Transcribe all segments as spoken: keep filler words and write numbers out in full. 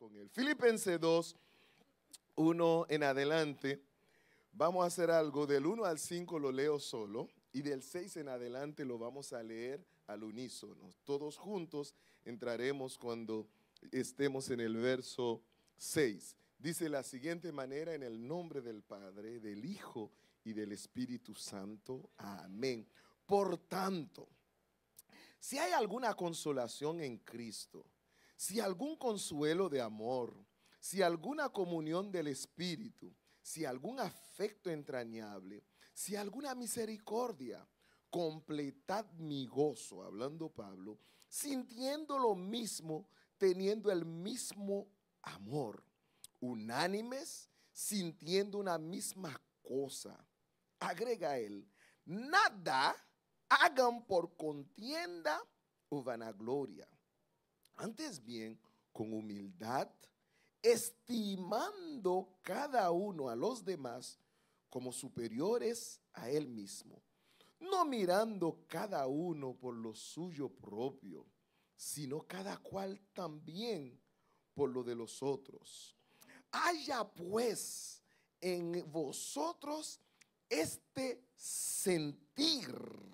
con él. Filipenses dos, uno en adelante. Vamos a hacer algo, del uno al cinco lo leo solo y del seis en adelante lo vamos a leer al unísono. Todos juntos entraremos cuando estemos en el verso seis. Dice de la siguiente manera: en el nombre del Padre, del Hijo y del Espíritu Santo. Amén. Por tanto, si hay alguna consolación en Cristo, si algún consuelo de amor, si alguna comunión del Espíritu, si algún afecto entrañable, si alguna misericordia, completad mi gozo, hablando Pablo, sintiendo lo mismo, teniendo el mismo amor, unánimes, sintiendo una misma cosa. Agrega él, nada hagan por contienda o vanagloria, antes bien con humildad, estimando cada uno a los demás como superiores a él mismo, no mirando cada uno por lo suyo propio, sino cada cual también por lo de los otros. Haya pues en vosotros este sentir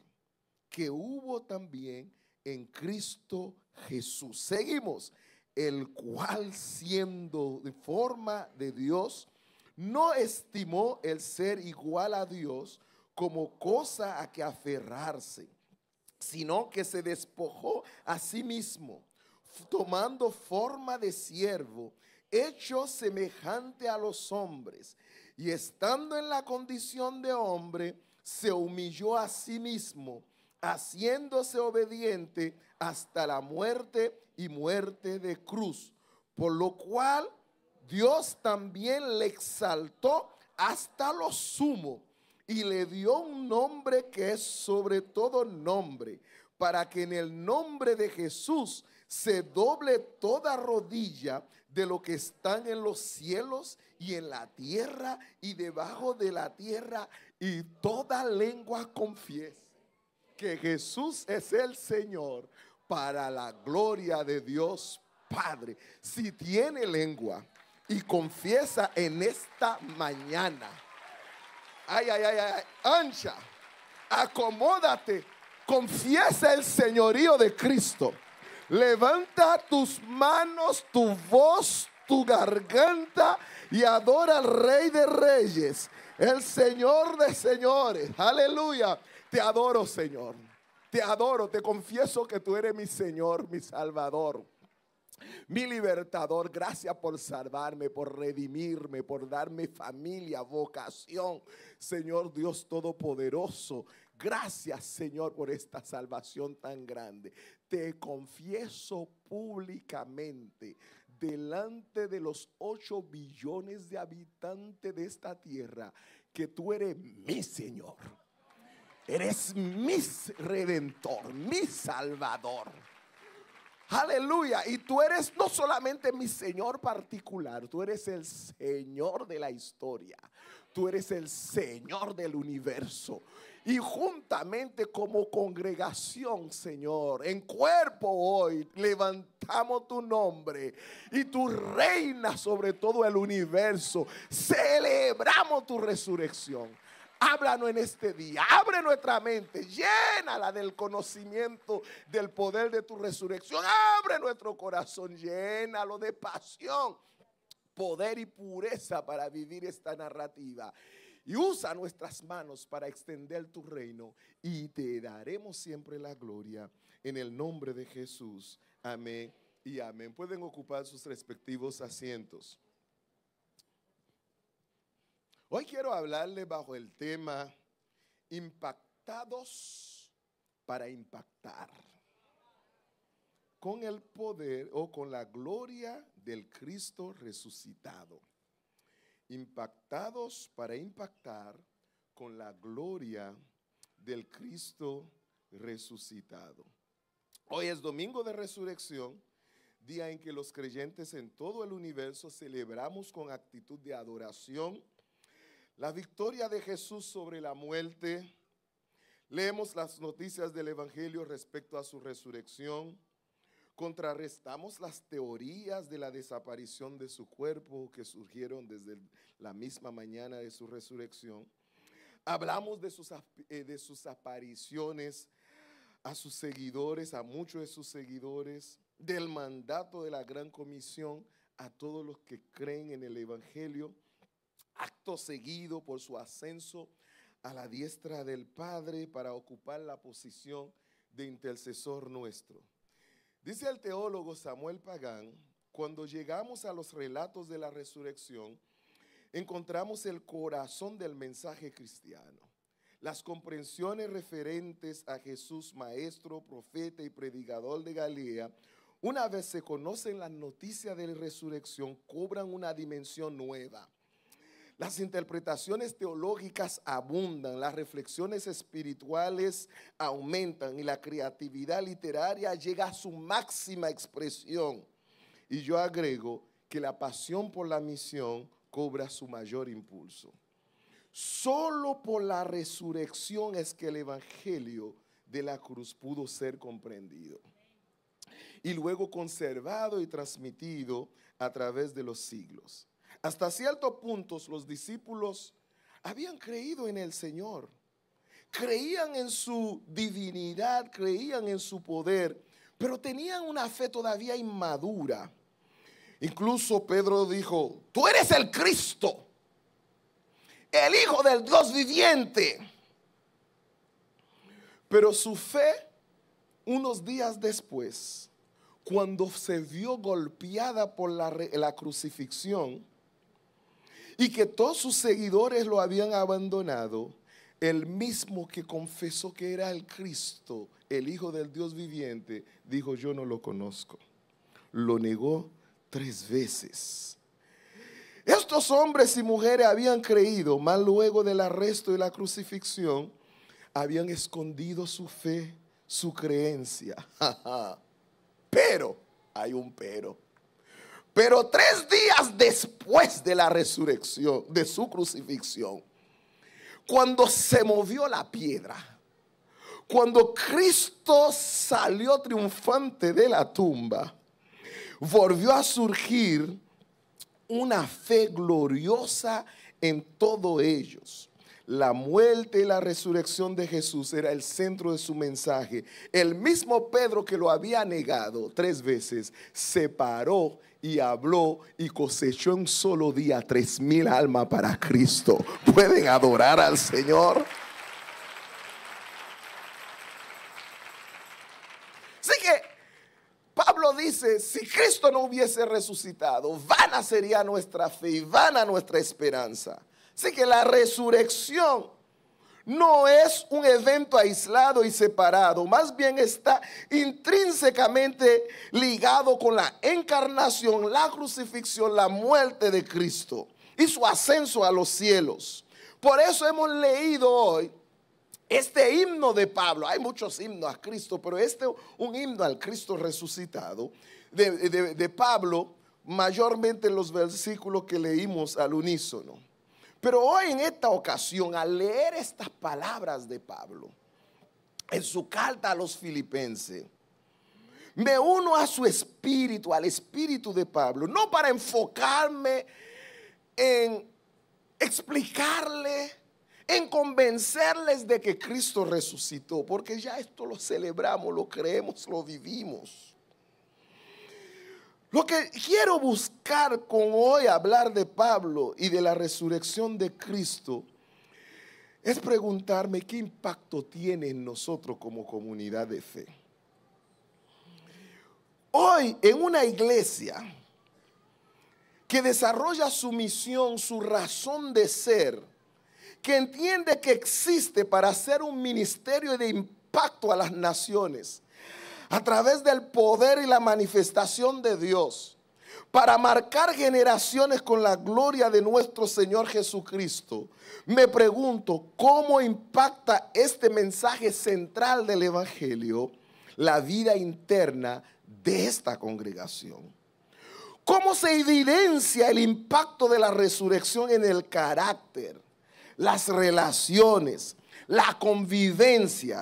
que hubo también en Cristo Jesús. Seguimos. El cual, siendo de forma de Dios, no estimó el ser igual a Dios como cosa a que aferrarse, sino que se despojó a sí mismo, tomando forma de siervo, hecho semejante a los hombres, y estando en la condición de hombre, se humilló a sí mismo, haciéndose obediente hasta la muerte y muerte de cruz, por lo cual Dios también le exaltó hasta lo sumo y le dio un nombre que es sobre todo nombre, para que en el nombre de Jesús se doble toda rodilla de lo que están en los cielos y en la tierra y debajo de la tierra, y toda lengua confiese que Jesús es el Señor, para la gloria de Dios Padre. Si tiene lengua y confiesa en esta mañana, ay, ay, ay, ay, ancha, acomódate, confiesa el señorío de Cristo. Levanta tus manos, tu voz, tu garganta y adora al Rey de Reyes, el Señor de señores. Aleluya. Te adoro, Señor. Te adoro, te confieso que tú eres mi Señor, mi Salvador, mi libertador. Gracias por salvarme, por redimirme, por darme familia, vocación. Señor Dios Todopoderoso, gracias, Señor, por esta salvación tan grande. Te confieso públicamente delante de los ocho billones de habitantes de esta tierra que tú eres mi Señor. Eres mi redentor, mi salvador. Aleluya. Y tú eres no solamente mi Señor particular, tú eres el Señor de la historia. Tú eres el Señor del universo. Y juntamente como congregación, Señor, en cuerpo hoy levantamos tu nombre y tu reina sobre todo el universo. Celebramos tu resurrección. Háblanos en este día, abre nuestra mente, llénala del conocimiento del poder de tu resurrección. Abre nuestro corazón, llénalo de pasión, poder y pureza para vivir esta narrativa. Y usa nuestras manos para extender tu reino y te daremos siempre la gloria en el nombre de Jesús. Amén y amén. Pueden ocupar sus respectivos asientos. Hoy quiero hablarle bajo el tema impactados para impactar, con el poder o con la gloria del Cristo resucitado. Impactados para impactar con la gloria del Cristo resucitado. Hoy es domingo de resurrección, día en que los creyentes en todo el universo celebramos con actitud de adoración la victoria de Jesús sobre la muerte. Leemos las noticias del Evangelio respecto a su resurrección. Contrarrestamos las teorías de la desaparición de su cuerpo que surgieron desde la misma mañana de su resurrección. Hablamos de sus, de sus apariciones a sus seguidores, a muchos de sus seguidores, del mandato de la Gran Comisión a todos los que creen en el Evangelio, acto seguido por su ascenso a la diestra del Padre para ocupar la posición de intercesor nuestro. Dice el teólogo Samuel Pagán, cuando llegamos a los relatos de la resurrección, encontramos el corazón del mensaje cristiano. Las comprensiones referentes a Jesús, maestro, profeta y predicador de Galilea, una vez se conocen las noticias de la resurrección, cobran una dimensión nueva. Las interpretaciones teológicas abundan, las reflexiones espirituales aumentan y la creatividad literaria llega a su máxima expresión. Y yo agrego que la pasión por la misión cobra su mayor impulso. Solo por la resurrección es que el evangelio de la cruz pudo ser comprendido y luego conservado y transmitido a través de los siglos. Hasta ciertos puntos los discípulos habían creído en el Señor, creían en su divinidad, creían en su poder, pero tenían una fe todavía inmadura. Incluso Pedro dijo, tú eres el Cristo, el Hijo del Dios viviente. Pero su fe, unos días después, cuando se vio golpeada por la, la crucifixión y que todos sus seguidores lo habían abandonado, el mismo que confesó que era el Cristo, el Hijo del Dios viviente, dijo, yo no lo conozco. Lo negó tres veces. Estos hombres y mujeres habían creído, mas luego del arresto y la crucifixión, habían escondido su fe, su creencia. Pero, hay un pero. Pero tres días después de la resurrección, de su crucifixión, cuando se movió la piedra, cuando Cristo salió triunfante de la tumba, volvió a surgir una fe gloriosa en todos ellos. La muerte y la resurrección de Jesús era el centro de su mensaje. El mismo Pedro que lo había negado tres veces se paró y habló y cosechó en un solo día tres mil almas para Cristo. ¿Pueden adorar al Señor? Así que Pablo dice, si Cristo no hubiese resucitado, vana sería nuestra fe y vana nuestra esperanza. Así que la resurrección no es un evento aislado y separado, más bien está intrínsecamente ligado con la encarnación, la crucifixión, la muerte de Cristo y su ascenso a los cielos. Por eso hemos leído hoy este himno de Pablo. Hay muchos himnos a Cristo, pero este es un himno al Cristo resucitado de, de, de Pablo, mayormente en los versículos que leímos al unísono. Pero hoy en esta ocasión, al leer estas palabras de Pablo en su carta a los filipenses, me uno a su espíritu, al espíritu de Pablo, no para enfocarme en explicarle, en convencerles de que Cristo resucitó, porque ya esto lo celebramos, lo creemos, lo vivimos. Lo que quiero buscar con hoy hablar de Pablo y de la resurrección de Cristo es preguntarme qué impacto tiene en nosotros como comunidad de fe. Hoy en una iglesia que desarrolla su misión, su razón de ser, que entiende que existe para hacer un ministerio de impacto a las naciones, a través del poder y la manifestación de Dios, para marcar generaciones con la gloria de nuestro Señor Jesucristo, me pregunto cómo impacta este mensaje central del Evangelio la vida interna de esta congregación. ¿Cómo se evidencia el impacto de la resurrección en el carácter, las relaciones, la convivencia,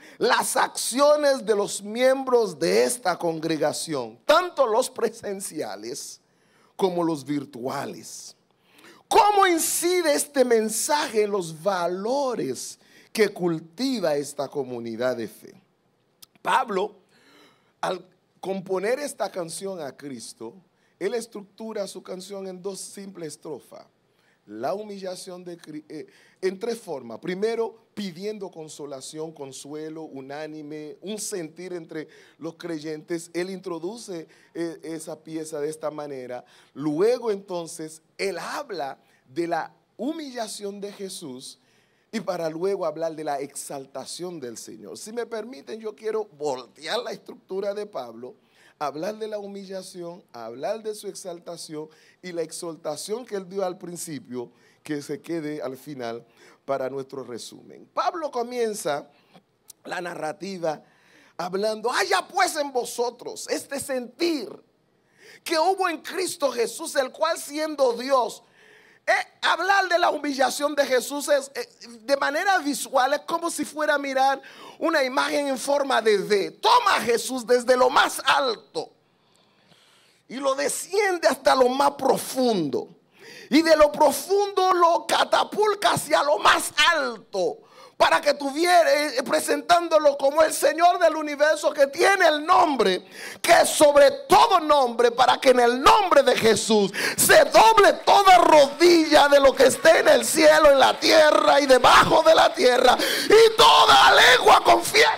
las acciones de los miembros de esta congregación, tanto los presenciales como los virtuales. ¿Cómo incide este mensaje en los valores que cultiva esta comunidad de fe? Pablo, al componer esta canción a Cristo, él estructura su canción en dos simples estrofas. La humillación de eh, en tres formas. Primero, pidiendo consolación, consuelo, unánime, un sentir entre los creyentes. Él introduce eh, esa pieza de esta manera. Luego, entonces, él habla de la humillación de Jesús y para luego hablar de la exaltación del Señor. Si me permiten, yo quiero voltear la estructura de Pablo, hablar de la humillación, hablar de su exaltación y la exaltación que él dio al principio, que se quede al final para nuestro resumen. Pablo comienza la narrativa hablando, haya pues en vosotros este sentir que hubo en Cristo Jesús, el cual siendo Dios, eh, hablar de la humillación de Jesús es, eh, de manera visual es como si fuera a mirar una imagen en forma de D. Toma a Jesús desde lo más alto y lo desciende hasta lo más profundo. Y de lo profundo lo catapulta hacia lo más alto, para que tuviera, eh, presentándolo como el Señor del universo, que tiene el nombre que es sobre todo nombre, para que en el nombre de Jesús se doble toda rodilla de lo que esté en el cielo, en la tierra y debajo de la tierra, y toda lengua confiese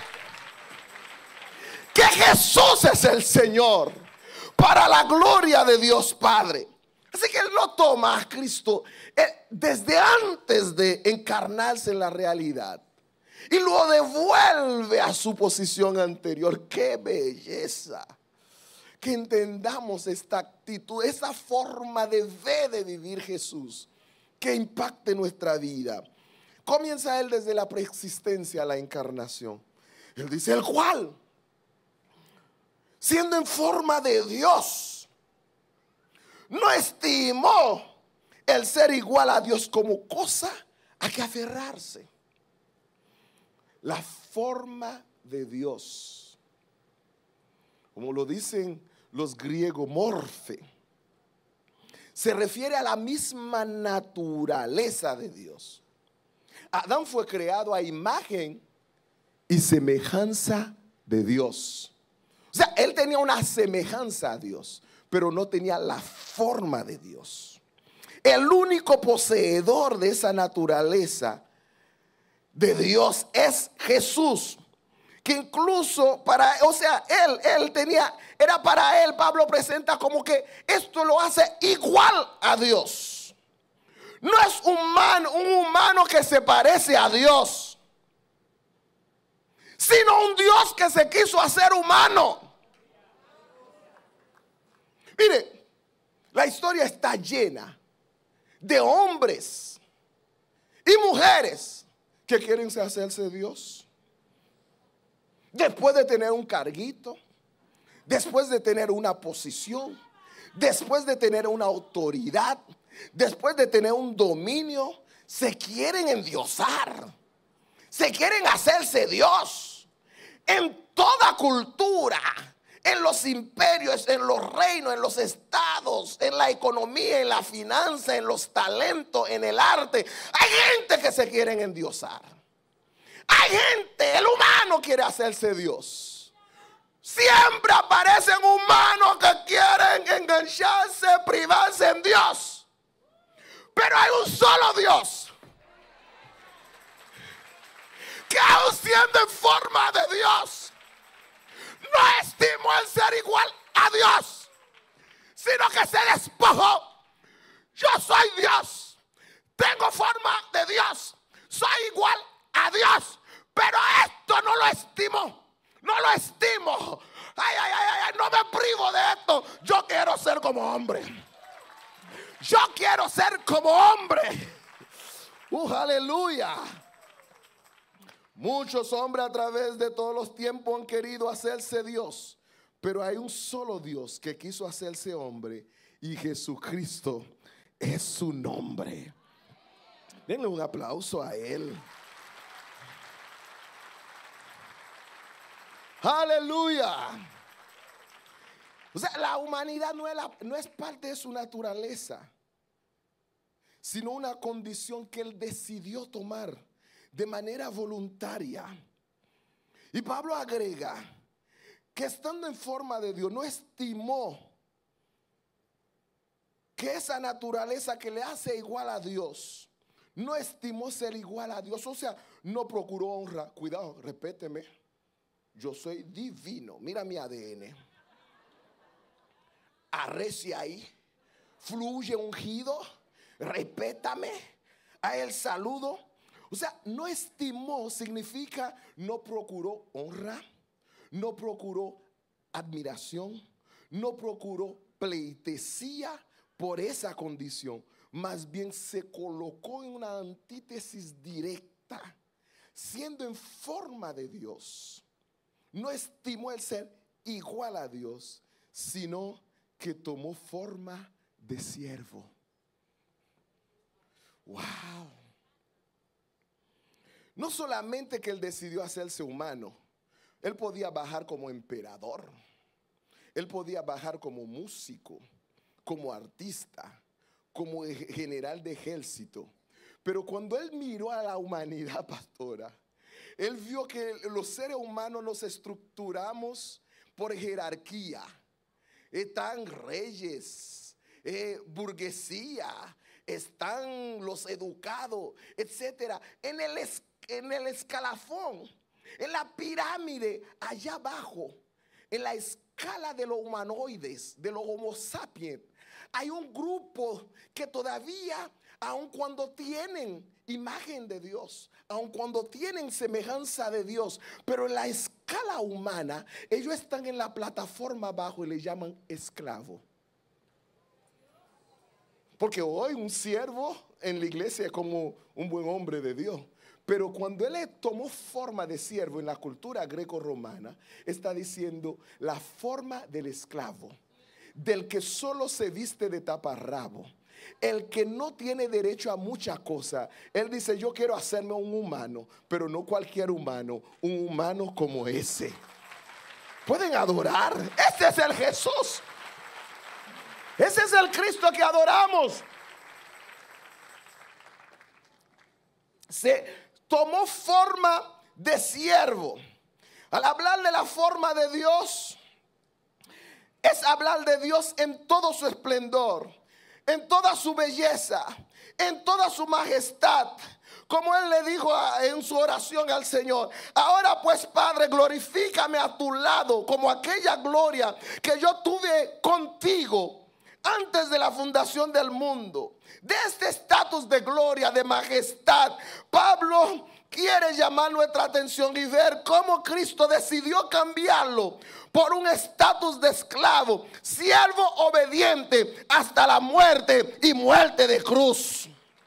que Jesús es el Señor, para la gloria de Dios Padre. Así que él no toma a Cristo eh, desde antes de encarnarse en la realidad y lo devuelve a su posición anterior. ¡Qué belleza! Que entendamos esta actitud, esa forma de ver, de vivir Jesús, que impacte nuestra vida. Comienza él desde la preexistencia a la encarnación. Él dice, el cual, siendo en forma de Dios, no estimó el ser igual a Dios como cosa a que aferrarse. La forma de Dios, como lo dicen los griegos, morfe, se refiere a la misma naturaleza de Dios. Adán fue creado a imagen y semejanza de Dios. O sea, él tenía una semejanza a Dios, pero no tenía la forma de Dios. El único poseedor de esa naturaleza de Dios es Jesús, que incluso para, o sea, él, él tenía, era para él, Pablo presenta como que esto lo hace igual a Dios. No es humano, un humano que se parece a Dios, sino un Dios que se quiso hacer humano. Mire, la historia está llena de hombres y mujeres que quieren hacerse Dios. Después de tener un carguito, después de tener una posición, después de tener una autoridad, después de tener un dominio, se quieren endiosar, se quieren hacerse Dios. En toda cultura, en los imperios, en los reinos, en los estados, en la economía, en la finanza, en los talentos, en el arte, hay gente que se quieren endiosar. Hay gente, el humano quiere hacerse Dios. Siempre aparecen humanos que quieren engancharse, privarse en Dios. Pero hay un solo Dios, que aún siendo en forma de Dios, no estimó el ser igual a Dios, sino que se despojó. Yo soy Dios, tengo forma de Dios, soy igual a Dios, pero esto no lo estimo, no lo estimo. Ay, ay, ay, ay, no me privo de esto. Yo quiero ser como hombre. Yo quiero ser como hombre. Uh, aleluya. Muchos hombres a través de todos los tiempos han querido hacerse Dios, pero hay un solo Dios que quiso hacerse hombre, y Jesucristo es su nombre. Denle un aplauso a él. Aleluya. O sea, la humanidad no es, la, no es parte de su naturaleza, sino una condición que Él decidió tomar de manera voluntaria. Y Pablo agrega que estando en forma de Dios, no estimó que esa naturaleza que le hace igual a Dios, no estimó ser igual a Dios. O sea, no procuró honra. Cuidado, respéteme. Yo soy divino. Mira mi A D N. Arrecia ahí. Fluye ungido. Respétame. A él saludo. O sea, no estimó significa no procuró honra. No procuró admiración. No procuró pleitesía por esa condición. Más bien se colocó en una antítesis directa, siendo en forma de Dios. No estimó el ser igual a Dios, sino que tomó forma de siervo. Wow. No solamente que Él decidió hacerse humano, Él podía bajar como emperador, Él podía bajar como músico, como artista, como general de ejército. Pero cuando Él miró a la humanidad, pastora, Él vio que los seres humanos nos estructuramos por jerarquía. Están reyes, eh, burguesía, están los educados, etcétera. En el, es, en el escalafón, en la pirámide, allá abajo, en la escala de los humanoides, de los homo sapiens, hay un grupo que todavía, aun cuando tienen imagen de Dios, aun cuando tienen semejanza de Dios, pero en la escala humana, ellos están en la plataforma abajo y le llaman esclavo. Porque hoy un siervo en la iglesia es como un buen hombre de Dios. Pero cuando él tomó forma de siervo en la cultura greco-romana, está diciendo la forma del esclavo, del que solo se viste de taparrabo, el que no tiene derecho a muchas cosas. Él dice: yo quiero hacerme un humano, pero no cualquier humano, un humano como ese. Pueden adorar. Ese es el Jesús. Ese es el Cristo que adoramos. Se tomó forma de siervo. Al hablar de la forma de Dios, es hablar de Dios en todo su esplendor, en toda su belleza, en toda su majestad. Como Él le dijo a, en su oración al Señor: ahora pues, Padre, glorifícame a tu lado como aquella gloria que yo tuve contigo antes de la fundación del mundo. De este estatus de gloria, de majestad, Pablo quiere llamar nuestra atención y ver cómo Cristo decidió cambiarlo por un estatus de esclavo, siervo obediente hasta la muerte y muerte de cruz.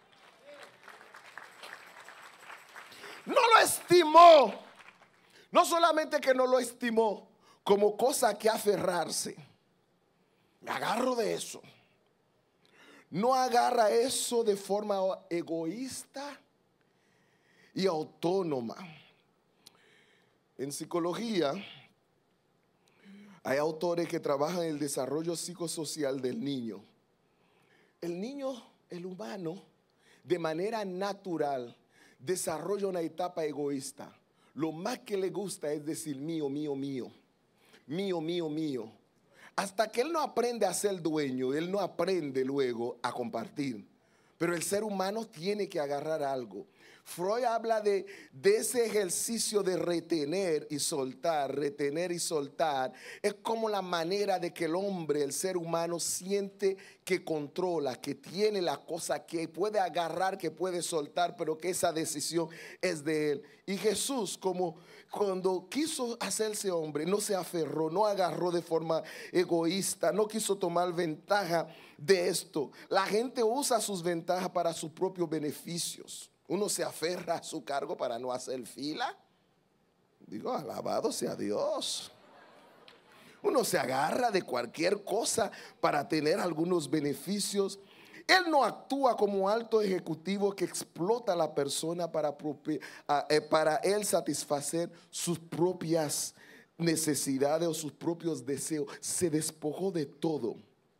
No lo estimó, no solamente que no lo estimó como cosa que aferrarse. Me agarro de eso. No agarra eso de forma egoísta y autónoma. En psicología hay autores que trabajan en el desarrollo psicosocial del niño. El niño, el humano, de manera natural desarrolla una etapa egoísta. Lo más que le gusta es decir mío, mío, mío, mío, mío, mío. Hasta que él no aprende a ser dueño, él no aprende luego a compartir. Pero el ser humano tiene que agarrar algo. Freud habla de, de ese ejercicio de retener y soltar, retener y soltar. Es como la manera de que el hombre, el ser humano, siente que controla, que tiene la cosa, que puede agarrar, que puede soltar, pero que esa decisión es de él. Y Jesús, como cuando quiso hacerse hombre, no se aferró, no agarró de forma egoísta, no quiso tomar ventaja de esto. La gente usa sus ventajas para sus propios beneficios. Uno se aferra a su cargo para no hacer fila. Digo, alabado sea Dios. Uno se agarra de cualquier cosa para tener algunos beneficios. Él no actúa como alto ejecutivo que explota a la persona para, para él satisfacer sus propias necesidades o sus propios deseos. Se despojó de todo.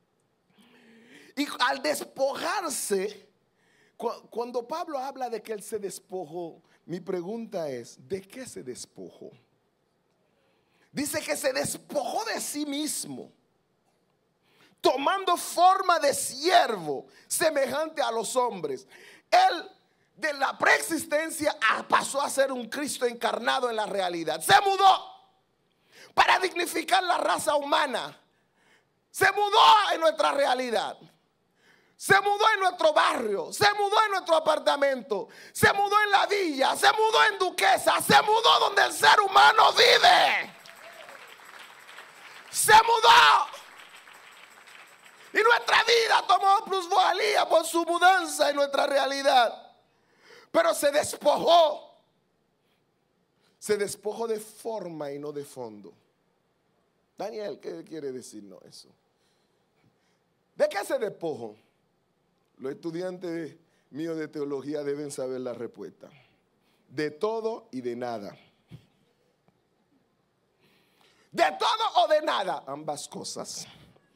Y al despojarse, cuando Pablo habla de que él se despojó, mi pregunta es, ¿de qué se despojó? Dice que se despojó de sí mismo, tomando forma de siervo, semejante a los hombres. Él de la preexistencia pasó a ser un Cristo encarnado en la realidad. Se mudó para dignificar la raza humana. Se mudó en nuestra realidad. Se mudó en nuestro barrio, se mudó en nuestro apartamento, se mudó en la villa, se mudó en Duquesa, se mudó donde el ser humano vive. Se mudó. Y nuestra vida tomó plusvalía por su mudanza en nuestra realidad. Pero se despojó. Se despojó de forma y no de fondo. Daniel, ¿qué quiere decirnos eso? ¿De qué se despojó? Los estudiantes míos de teología deben saber la respuesta. De todo y de nada. De todo o de nada, ambas cosas.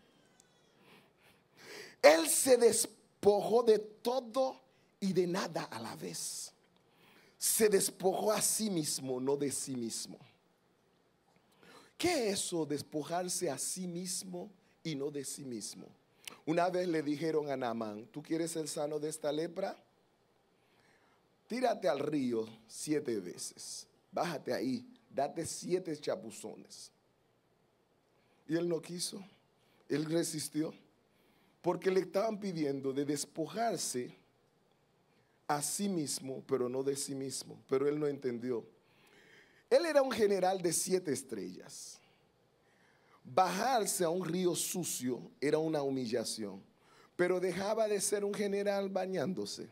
Él se despojó de todo y de nada a la vez. Se despojó a sí mismo, no de sí mismo. ¿Qué es eso, despojarse a sí mismo y no de sí mismo? Una vez le dijeron a Naamán, ¿tú quieres ser sano de esta lepra? Tírate al río siete veces. Bájate ahí, date siete chapuzones. Y él no quiso, él resistió, porque le estaban pidiendo de despojarse a sí mismo, pero no de sí mismo. Pero él no entendió. Él era un general de siete estrellas. Bajarse a un río sucio era una humillación, pero dejaba de ser un general bañándose.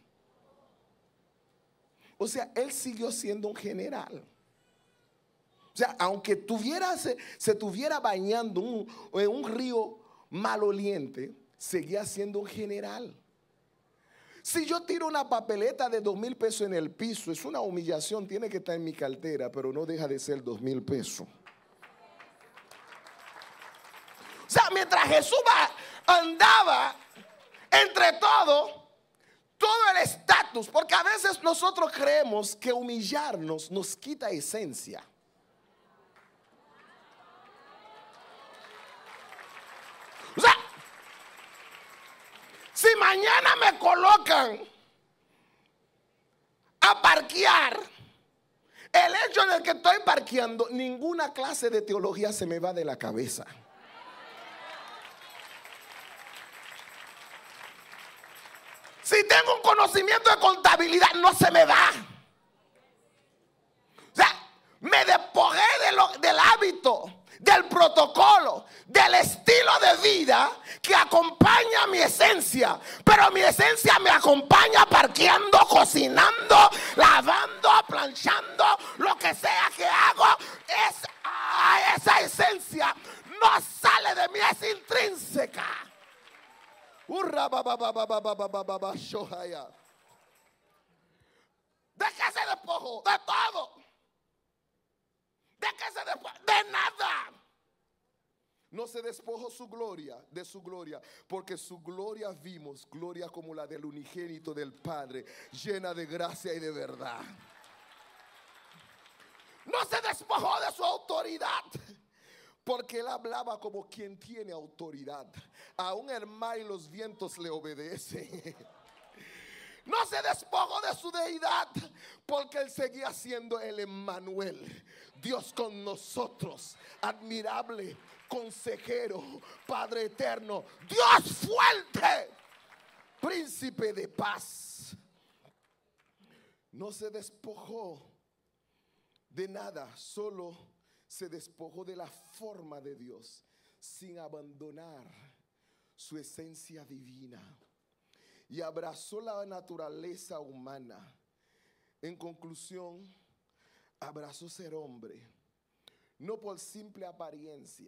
O sea, él siguió siendo un general. O sea, aunque tuviera, se, se estuviera bañando un, en un río maloliente, seguía siendo un general. Si yo tiro una papeleta de dos mil pesos en el piso, es una humillación, tiene que estar en mi cartera, pero no deja de ser dos mil pesos. O sea, mientras Jesús andaba entre todo, todo el estatus, porque a veces nosotros creemos que humillarnos nos quita esencia. O sea, si mañana me colocan a parquear, el hecho de que estoy parqueando, ninguna clase de teología se me va de la cabeza. Si tengo un conocimiento de contabilidad, no se me da. O sea, me despojé de lo, del hábito, del protocolo, del estilo de vida que acompaña mi esencia. Pero mi esencia me acompaña parqueando, cocinando, lavando, planchando, lo que sea que hago. Es, ah, esa esencia no sale de mí, es intrínseca. ¿De qué se despojó? De todo. ¿De qué se despojó? De nada. No se despojó su gloria, de su gloria, porque su gloria vimos, gloria como la del unigénito del Padre, llena de gracia y de verdad. No se despojó de su autoridad, porque él hablaba como quien tiene autoridad. Aún el mar y los vientos le obedecen. No se despojó de su deidad, porque él seguía siendo el Emmanuel, Dios con nosotros, admirable, consejero, Padre eterno, Dios fuerte, príncipe de paz. No se despojó de nada, solo se despojó de la forma de Dios, sin abandonar su esencia divina, y abrazó la naturaleza humana. En conclusión, abrazó ser hombre, no por simple apariencia,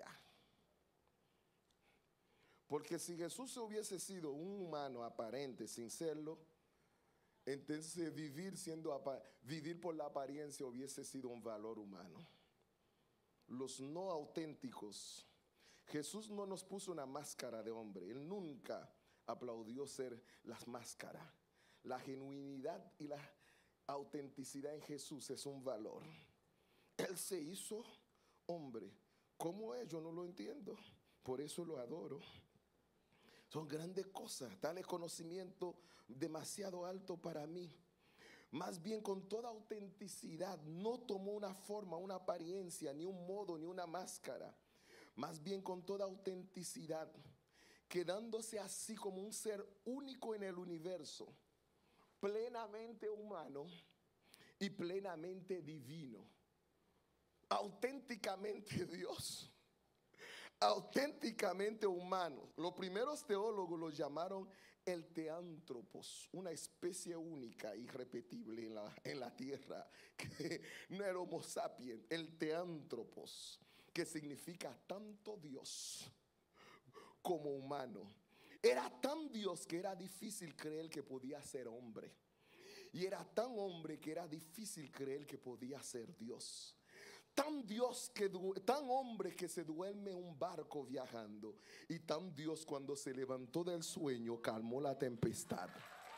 porque si Jesús hubiese sido un humano aparente sin serlo, entonces vivir siendo vivir por la apariencia hubiese sido un valor humano. los no auténticos, Jesús no nos puso una máscara de hombre. Él nunca aplaudió ser las máscaras. La genuinidad y la autenticidad en Jesús es un valor. Él se hizo hombre. ¿Cómo es? Yo no lo entiendo. Por eso lo adoro. Son grandes cosas. Tal conocimiento demasiado alto para mí. Más bien, con toda autenticidad, no tomó una forma, una apariencia, ni un modo, ni una máscara. Más bien, con toda autenticidad, quedándose así como un ser único en el universo, plenamente humano y plenamente divino, auténticamente Dios, auténticamente humano. Los primeros teólogos lo llamaron el teántropos, una especie única, irrepetible en la, en la tierra, que no era Homo sapiens, el teántropos, que significa tanto Dios como humano. Era tan Dios que era difícil creer que podía ser hombre, y era tan hombre que era difícil creer que podía ser Dios. Tan Dios que tan hombre que se duerme en un barco viajando, y tan Dios cuando se levantó del sueño calmó la tempestad.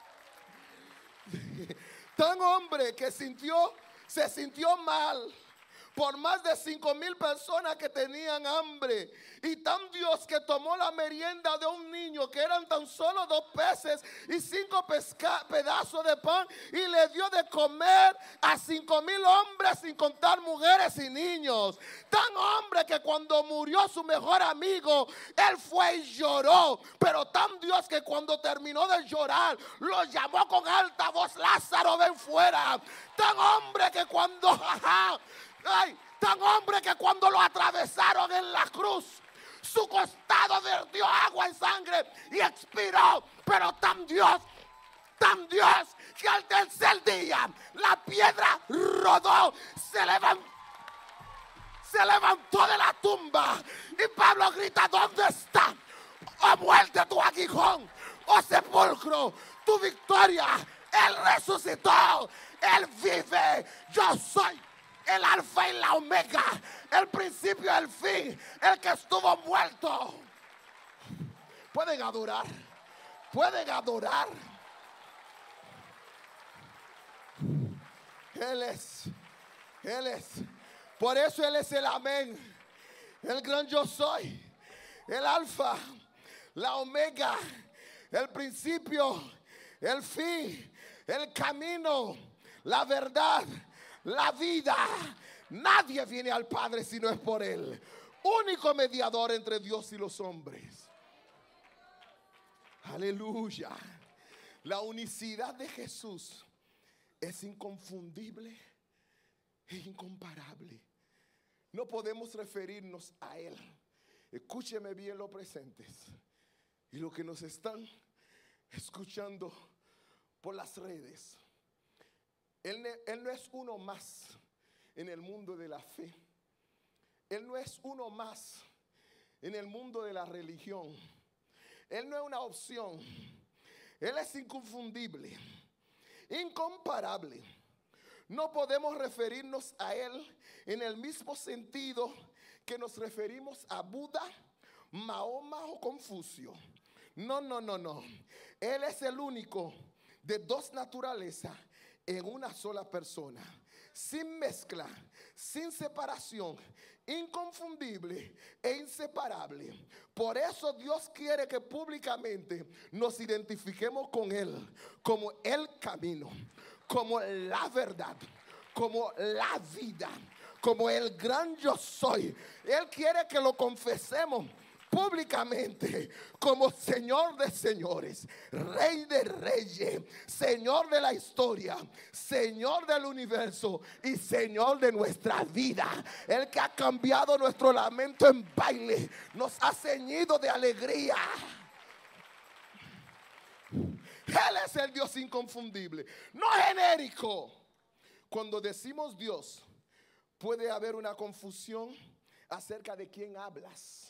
Tan hombre que sintió, se sintió mal por más de cinco mil personas que tenían hambre, y tan Dios que tomó la merienda de un niño que eran tan solo dos peces y cinco pedazos de pan, y le dio de comer a cinco mil hombres, sin contar mujeres y niños. Tan hombre que cuando murió su mejor amigo, él fue y lloró, pero tan Dios que cuando terminó de llorar, lo llamó con alta voz: Lázaro, ven fuera. Tan hombre que cuando Ay, tan hombre que cuando lo atravesaron en la cruz, su costado vertió agua y sangre y expiró. Pero tan Dios, tan Dios, que al tercer día la piedra rodó, se levantó, se levantó de la tumba, y Pablo grita: ¿dónde está, oh muerte, tu aguijón, oh sepulcro, tu victoria? Él resucitó, Él vive. Yo soy el alfa y la omega, el principio y el fin, el que estuvo muerto. Pueden adorar, pueden adorar. Él es, Él es. Por eso Él es el amén, el gran yo soy, el alfa, la omega, el principio, el fin, el camino, la verdad, la vida. Nadie viene al Padre si no es por Él. Único mediador entre Dios y los hombres. Aleluya. La unicidad de Jesús es inconfundible e incomparable. No podemos referirnos a Él. Escúcheme bien, los presentes y los que nos están escuchando por las redes. Él, él no es uno más en el mundo de la fe. Él no es uno más en el mundo de la religión. Él no es una opción. Él es inconfundible, incomparable. No podemos referirnos a Él en el mismo sentido que nos referimos a Buda, Mahoma o Confucio. No, no, no, no. Él es el único de dos naturalezas en una sola persona, sin mezcla, sin separación, inconfundible e inseparable. Por eso Dios quiere que públicamente nos identifiquemos con Él como el camino, como la verdad, como la vida, como el gran yo soy. Él quiere que lo confesemos públicamente como Señor de señores, Rey de reyes, Señor de la historia, Señor del universo y Señor de nuestra vida. El que ha cambiado nuestro lamento en baile, nos ha ceñido de alegría. Él es el Dios inconfundible, no genérico. Cuando decimos Dios, puede haber una confusión acerca de quién hablas.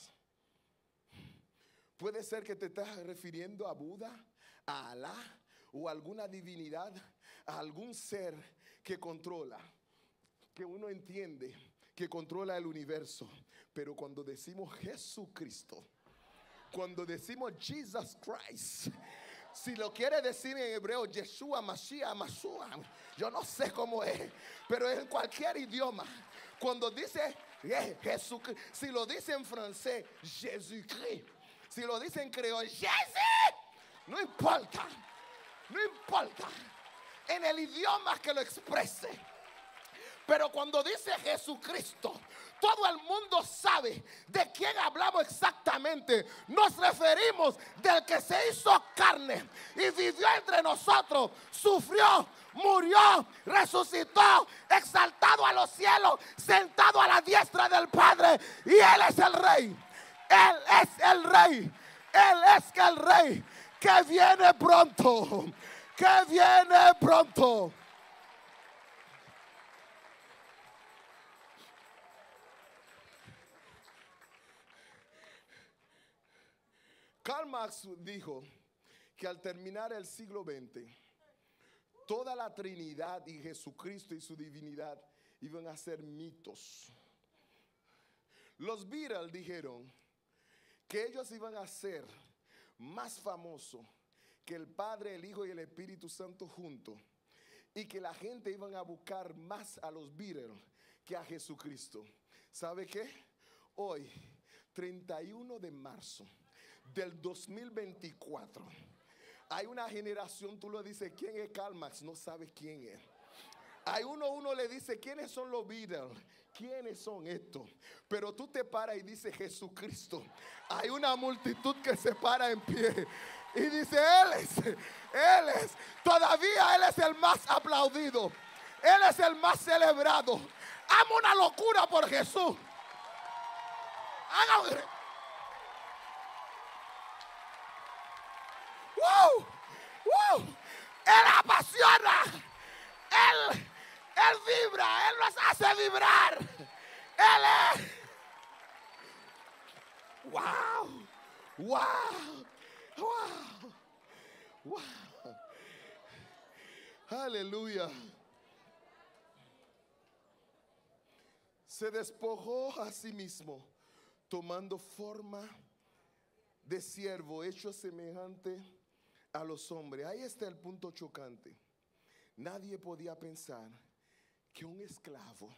Puede ser que te estás refiriendo a Buda, a Alá o a alguna divinidad, a algún ser que controla, que uno entiende que controla el universo. Pero cuando decimos Jesucristo, cuando decimos Jesus Christ, si lo quiere decir en hebreo, Yeshua, Mashiach, Mashua, yo no sé cómo es, pero en cualquier idioma, cuando dice eh, Jesucristo, si lo dice en francés, Jésus-Christ, si lo dice en creol, Jésus, no importa, no importa, en el idioma que lo exprese. Pero cuando dice Jesucristo, todo el mundo sabe de quién hablamos exactamente. Nos referimos del que se hizo carne y vivió entre nosotros, sufrió, murió, resucitó, exaltado a los cielos, sentado a la diestra del Padre. Y Él es el Rey. Él es el Rey. Él es el Rey que viene pronto. Que viene pronto. Karl Marx dijo que al terminar el siglo veinte, toda la Trinidad y Jesucristo y su divinidad iban a ser mitos. Los Beatles dijeron que ellos iban a ser más famosos que el Padre, el Hijo y el Espíritu Santo juntos, y que la gente iban a buscar más a los Beatles que a Jesucristo. ¿Sabe qué? Hoy, treinta y uno de marzo del dos mil veinticuatro, hay una generación, tú le dices, ¿quién es Karl Marx? No sabes quién es. Hay uno, uno le dice, ¿quiénes son los Beatles? ¿Quiénes son estos? Pero tú te paras y dices Jesucristo. Hay una multitud que se para en pie y dice, Él es, Él es, todavía Él es el más aplaudido. Él es el más celebrado. Amo una locura por Jesús. Haga, wow, wow. Él apasiona. Él, Él vibra. Él nos hace vibrar. Él es. Wow, wow, wow, wow. Aleluya. Se despojó a sí mismo, tomando forma de siervo, hecho semejante a los hombres. Ahí está el punto chocante. Nadie podía pensar que un esclavo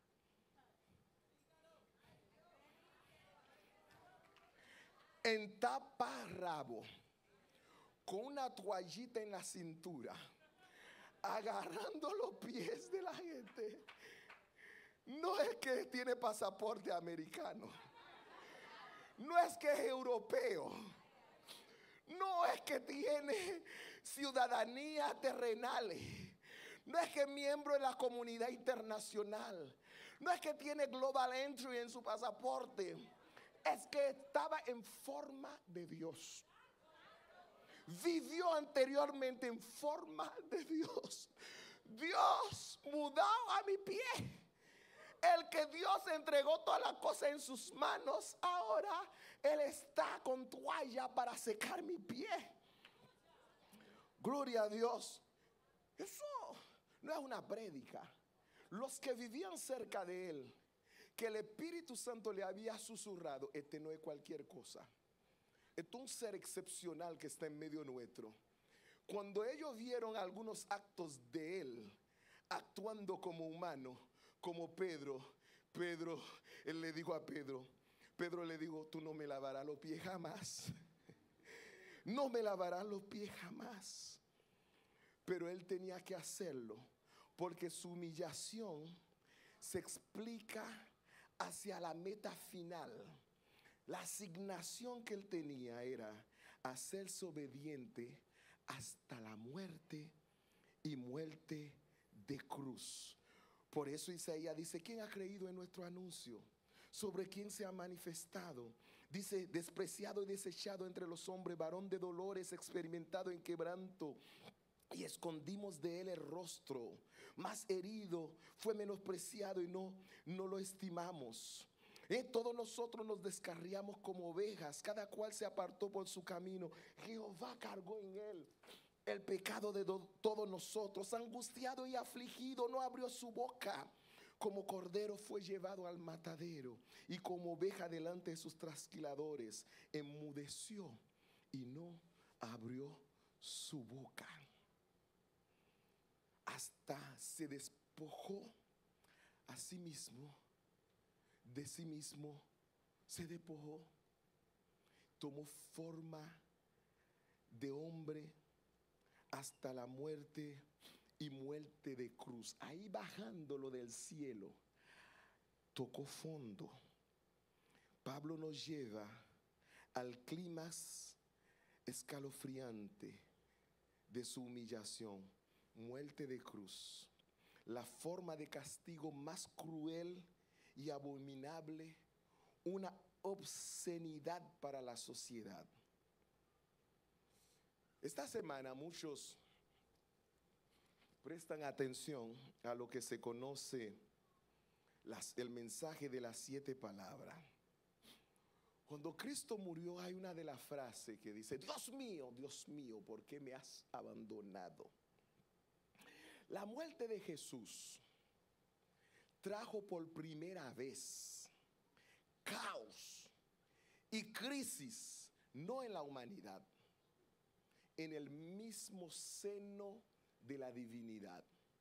en taparrabo, con una toallita en la cintura, agarrando los pies de la gente, no es que tiene pasaporte americano, no es que es europeo, no es que tiene ciudadanía terrenal, no es que es miembro de la comunidad internacional, no es que tiene global entry en su pasaporte, es que estaba en forma de Dios. Vivió anteriormente en forma de Dios. Dios mudado a mi pie. El que Dios entregó todas las cosas en sus manos, ahora Él está con toalla para secar mi pie. Gloria a Dios. Eso no es una prédica. Los que vivían cerca de Él, que el Espíritu Santo le había susurrado, este no es cualquier cosa. Este es un ser excepcional que está en medio nuestro. Cuando ellos vieron algunos actos de Él, actuando como humano, como Pedro, Pedro, Él le dijo a Pedro, Pedro le dijo, tú no me lavarás los pies jamás. No me lavarás los pies jamás. Pero Él tenía que hacerlo, porque su humillación se explica hacia la meta final. La asignación que él tenía era hacerse obediente hasta la muerte y muerte de cruz. Por eso Isaías dice, ¿quién ha creído en nuestro anuncio? ¿Sobre quién se ha manifestado? Dice, despreciado y desechado entre los hombres, varón de dolores, experimentado en quebranto, y escondimos de él el rostro. Más herido, fue menospreciado y no, no lo estimamos. Eh, todos nosotros nos descarriamos como ovejas, cada cual se apartó por su camino. Jehová cargó en él el pecado de do, todos nosotros. Angustiado y afligido, no abrió su boca. Como cordero fue llevado al matadero, y como oveja delante de sus trasquiladores, enmudeció y no abrió su boca. Hasta se despojó a sí mismo, de sí mismo se despojó, tomó forma de hombre hasta la muerte y muerte de cruz. Ahí bajándolo del cielo, tocó fondo. Pablo nos lleva al clímax escalofriante de su humillación, muerte de cruz, la forma de castigo más cruel y abominable, una obscenidad para la sociedad. Esta semana muchos prestan atención a lo que se conoce las, el mensaje de las siete palabras. Cuando Cristo murió, hay una de las frases que dice: Dios mío, Dios mío, ¿por qué me has abandonado? La muerte de Jesús trajo por primera vez caos y crisis, no en la humanidad, en el mismo seno de la divinidad.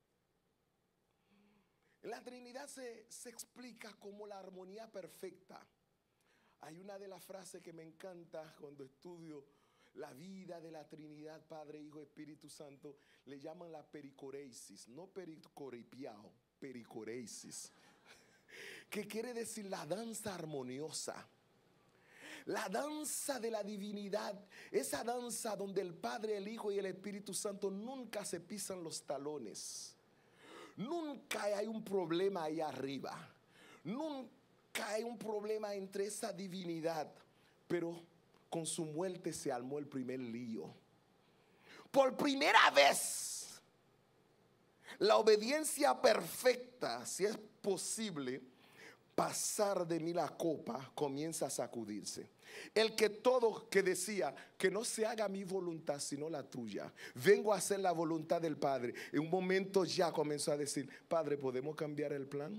En la Trinidad se, se explica como la armonía perfecta. Hay una de las frases que me encanta cuando estudio la vida de la Trinidad, Padre, Hijo, Espíritu Santo. Le llaman la pericoresis, no pericorepiao, pericoresis, que quiere decir la danza armoniosa. La danza de la divinidad, esa danza donde el Padre, el Hijo y el Espíritu Santo nunca se pisan los talones. Nunca hay un problema ahí arriba. Nunca hay un problema entre esa divinidad. Pero con su muerte se armó el primer lío. Por primera vez, la obediencia perfecta, si es posible, pasar de mí la copa, comienza a sacudirse. El que todo que decía que no se haga mi voluntad sino la tuya, vengo a hacer la voluntad del Padre, en un momento ya comenzó a decir: Padre, ¿podemos cambiar el plan?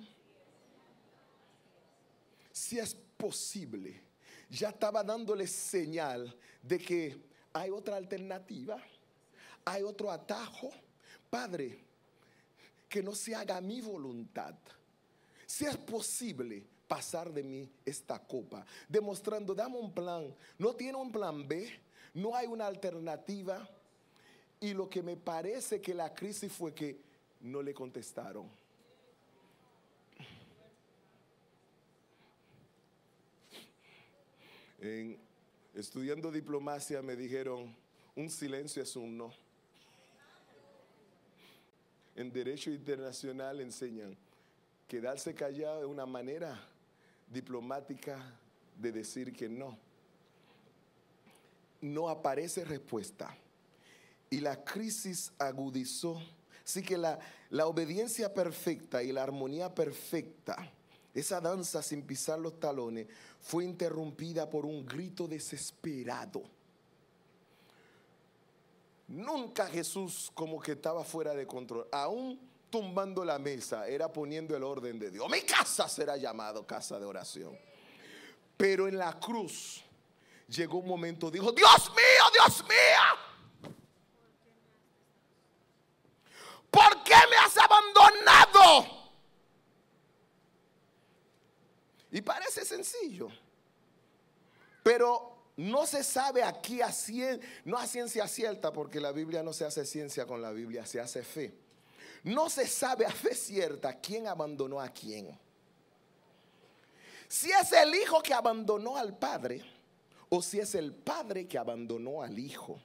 Si es posible, ya estaba dándole señal de que hay otra alternativa, hay otro atajo. Padre, que no se haga mi voluntad. Si es posible, pasar de mí esta copa, demostrando: dame un plan. No tiene un plan B, no hay una alternativa. Y lo que me parece que la crisis fue que no le contestaron. En, estudiando diplomacia me dijeron: un silencio es un no. En derecho internacional enseñan: quedarse callado es una manera diplomática de decir que no. No aparece respuesta. Y la crisis agudizó. Así que la, la obediencia perfecta y la armonía perfecta, esa danza sin pisar los talones, fue interrumpida por un grito desesperado. Nunca Jesús como que estaba fuera de control. Aún tumbando la mesa, era poniendo el orden de Dios. Mi casa será llamado casa de oración. Pero en la cruz llegó un momento, dijo: Dios mío, Dios mío, ¿por qué me has abandonado? Y parece sencillo, pero no se sabe aquí a ciencia, no a ciencia cierta, porque la Biblia no se hace ciencia con la Biblia, se hace fe. No se sabe a fe cierta quién abandonó a quién. Si es el hijo que abandonó al padre, o si es el padre que abandonó al hijo.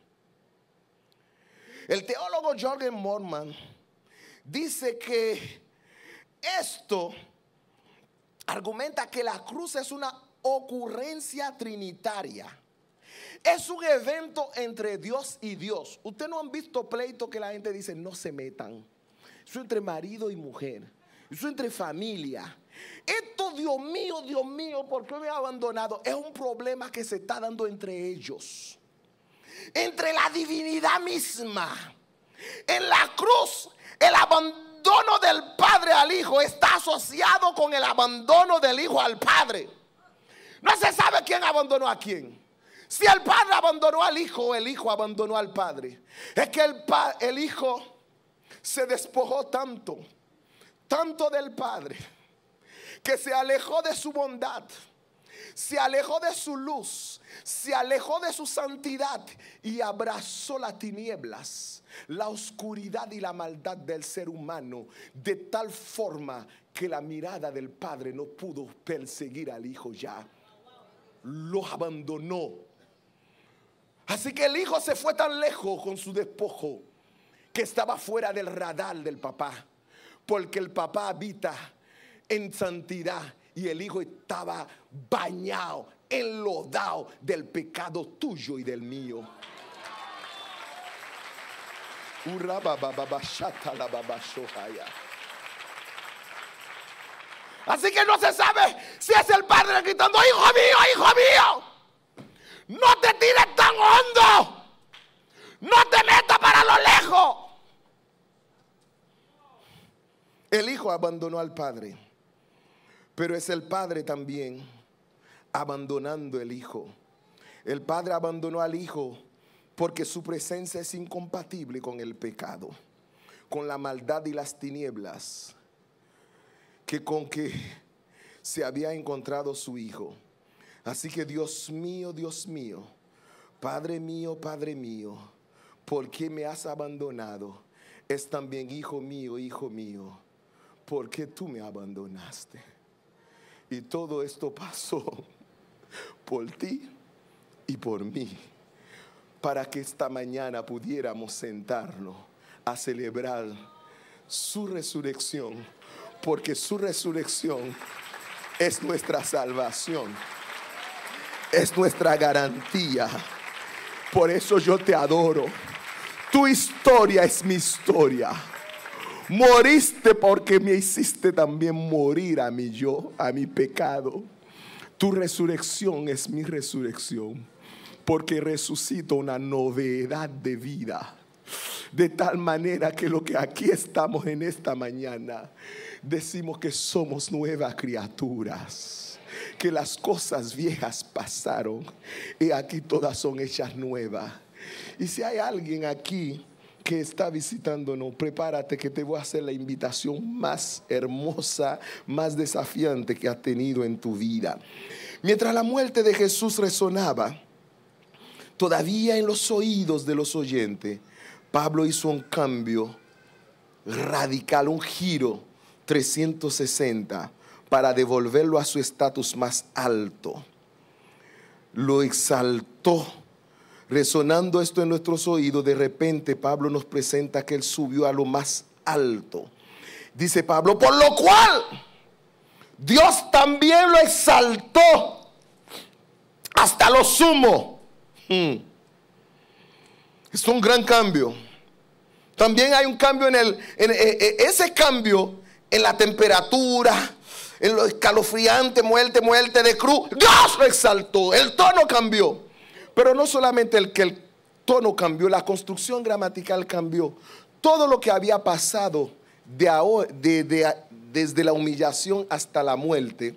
El teólogo Jürgen Moltmann dice que esto argumenta que la cruz es una ocurrencia trinitaria. Es un evento entre Dios y Dios. Ustedes no han visto pleito que la gente dice: no se metan. Eso entre marido y mujer. Eso entre familia. Esto, Dios mío, Dios mío, ¿por qué me ha abandonado? Es un problema que se está dando entre ellos. Entre la divinidad misma. En la cruz, el abandono abandono del padre al hijo está asociado con el abandono del hijo al padre. No se sabe quién abandonó a quién. Si el padre abandonó al hijo o el hijo abandonó al padre. Es que el, pa- el hijo se despojó tanto, tanto del padre, que se alejó de su bondad, se alejó de su luz, se alejó de su santidad y abrazó las tinieblas, la oscuridad y la maldad del ser humano, de tal forma que la mirada del padre no pudo perseguir al hijo ya. Lo abandonó. Así que el hijo se fue tan lejos con su despojo que estaba fuera del radar del papá, porque el papá habita en santidad y el hijo estaba bañado, enlodado del pecado tuyo y del mío. Así que no se sabe si es el padre gritando: hijo mío, hijo mío, no te tires tan hondo, no te metas para lo lejos. El hijo abandonó al padre, pero es el padre también abandonando el hijo. El padre abandonó al hijo porque su presencia es incompatible con el pecado, con la maldad y las tinieblas que con que se había encontrado su hijo. Así que Dios mío, Dios mío, Padre mío, Padre mío, ¿por qué me has abandonado? Es también hijo mío, hijo mío, ¿por qué tú me abandonaste? Y todo esto pasó por ti y por mí, para que esta mañana pudiéramos sentarnos a celebrar su resurrección, porque su resurrección es nuestra salvación, es nuestra garantía. Por eso yo te adoro. Tu historia es mi historia. Moriste porque me hiciste también morir a mi yo, a mi pecado. Tu resurrección es mi resurrección, porque resucito una novedad de vida. De tal manera que lo que aquí estamos en esta mañana, decimos que somos nuevas criaturas, que las cosas viejas pasaron y aquí todas son hechas nuevas. Y si hay alguien aquí que está visitándonos, prepárate que te voy a hacer la invitación más hermosa, más desafiante que has tenido en tu vida. Mientras la muerte de Jesús resonaba todavía en los oídos de los oyentes, Pablo hizo un cambio radical, un giro trescientos sesenta para devolverlo a su estatus más alto. Lo exaltó. Resonando esto en nuestros oídos, de repente Pablo nos presenta que él subió a lo más alto. Dice Pablo: por lo cual Dios también lo exaltó hasta lo sumo. Hmm. Es un gran cambio. También hay un cambio en el, en, en, en ese cambio en la temperatura, en lo escalofriante, muerte, muerte de cruz. Dios lo exaltó, el tono cambió. Pero no solamente el que el tono cambió, la construcción gramatical cambió. Todo lo que había pasado de ahora, de, de, desde la humillación hasta la muerte,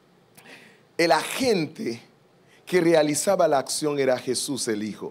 el agente que realizaba la acción era Jesús el Hijo.